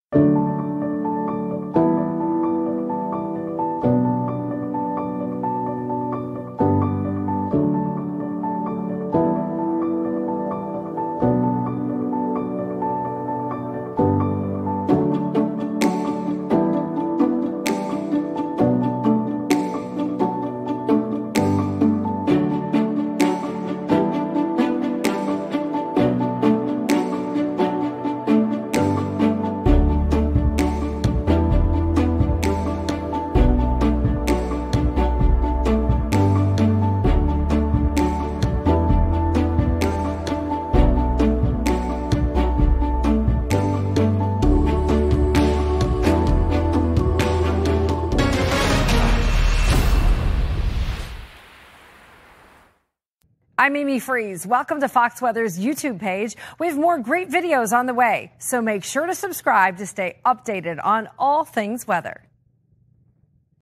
I'm Amy Freeze. Welcome to Fox Weather's YouTube page. We have more great videos on the way, so make sure to subscribe to stay updated on all things weather.